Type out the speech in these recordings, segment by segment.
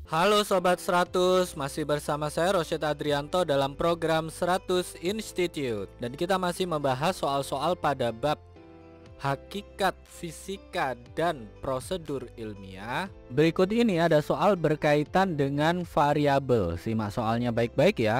Halo Sobat 100, masih bersama saya Rosyid Adrianto dalam program 100 Institute. Dan kita masih membahas soal-soal pada bab hakikat fisika dan prosedur ilmiah. Berikut ini ada soal berkaitan dengan variabel. Simak soalnya baik-baik ya.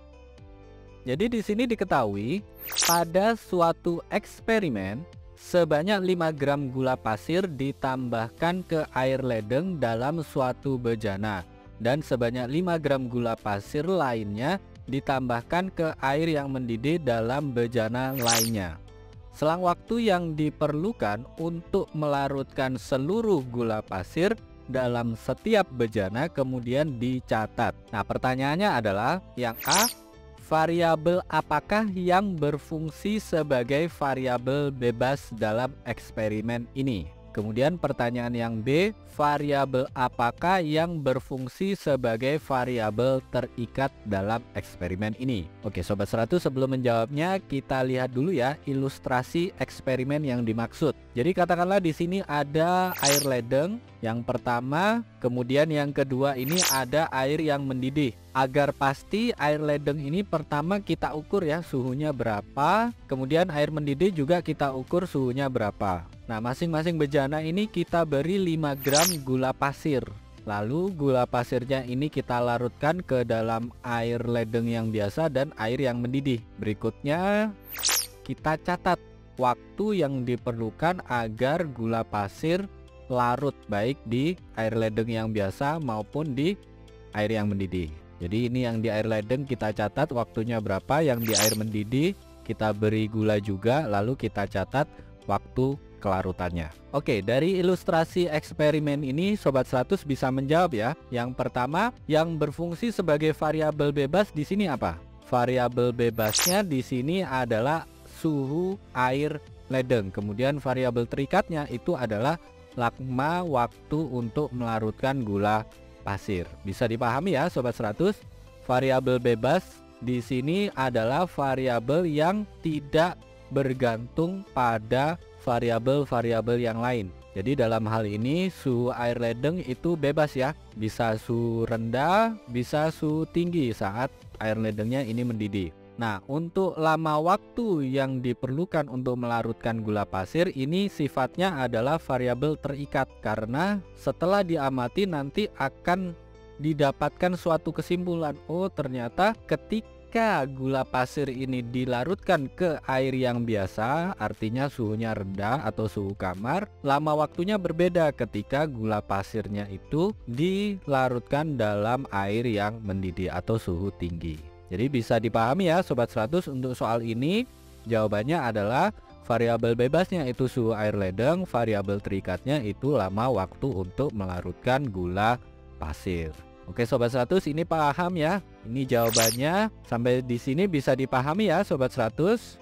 Jadi di sini diketahui pada suatu eksperimen sebanyak 5 gram gula pasir ditambahkan ke air ledeng dalam suatu bejana dan sebanyak 5 gram gula pasir lainnya ditambahkan ke air yang mendidih dalam bejana lainnya. Selang waktu yang diperlukan untuk melarutkan seluruh gula pasir dalam setiap bejana kemudian dicatat. Nah, pertanyaannya adalah yang A, variabel apakah yang berfungsi sebagai variabel bebas dalam eksperimen ini? Kemudian pertanyaan yang B, variabel apakah yang berfungsi sebagai variabel terikat dalam eksperimen ini? Oke Sobat 100, sebelum menjawabnya kita lihat dulu ya ilustrasi eksperimen yang dimaksud. Jadi katakanlah di sini ada air ledeng yang pertama, kemudian yang kedua ini ada air yang mendidih. Agar pasti air ledeng ini pertama kita ukur ya suhunya berapa, kemudian air mendidih juga kita ukur suhunya berapa. Nah, masing-masing bejana ini kita beri 5 gram gula pasir. Lalu gula pasirnya ini kita larutkan ke dalam air ledeng yang biasa dan air yang mendidih. Berikutnya kita catat waktu yang diperlukan agar gula pasir larut baik di air ledeng yang biasa maupun di air yang mendidih. Jadi ini yang di air ledeng kita catat waktunya berapa, yang di air mendidih kita beri gula juga lalu kita catat waktu kelarutannya. Oke, dari ilustrasi eksperimen ini Sobat 100 bisa menjawab ya. Yang pertama, yang berfungsi sebagai variabel bebas di sini apa? Variabel bebasnya di sini adalah suhu air ledeng. Kemudian variabel terikatnya itu adalah lama waktu untuk melarutkan gula pasir. Bisa dipahami ya Sobat 100? Variabel bebas di sini adalah variabel yang tidak bergantung pada variabel-variabel yang lain. Jadi dalam hal ini suhu air ledeng itu bebas ya. Bisa suhu rendah, bisa suhu tinggi saat air ledengnya ini mendidih. Nah, untuk lama waktu yang diperlukan untuk melarutkan gula pasir ini sifatnya adalah variabel terikat karena setelah diamati nanti akan didapatkan suatu kesimpulan. Oh, ternyata ketika gula pasir ini dilarutkan ke air yang biasa, artinya suhunya rendah atau suhu kamar, lama waktunya berbeda ketika gula pasirnya itu dilarutkan dalam air yang mendidih atau suhu tinggi. Jadi bisa dipahami ya Sobat 100, untuk soal ini jawabannya adalah variabel bebasnya itu suhu air ledeng, variabel terikatnya itu lama waktu untuk melarutkan gula pasir. Oke Sobat 100, ini paham ya? Ini jawabannya. Sampai di sini bisa dipahami ya Sobat 100?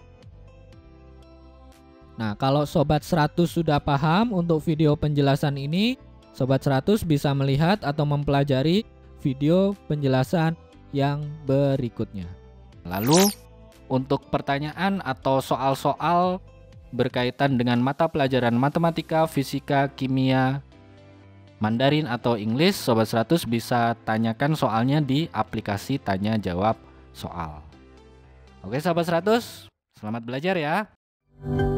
Nah, kalau Sobat 100 sudah paham untuk video penjelasan ini, Sobat 100 bisa melihat atau mempelajari video penjelasan yang berikutnya. Lalu untuk pertanyaan atau soal-soal berkaitan dengan mata pelajaran matematika, fisika, kimia, Mandarin atau Inggris, Sobat 100 bisa tanyakan soalnya di aplikasi tanya jawab soal. Oke Sobat 100, selamat belajar ya.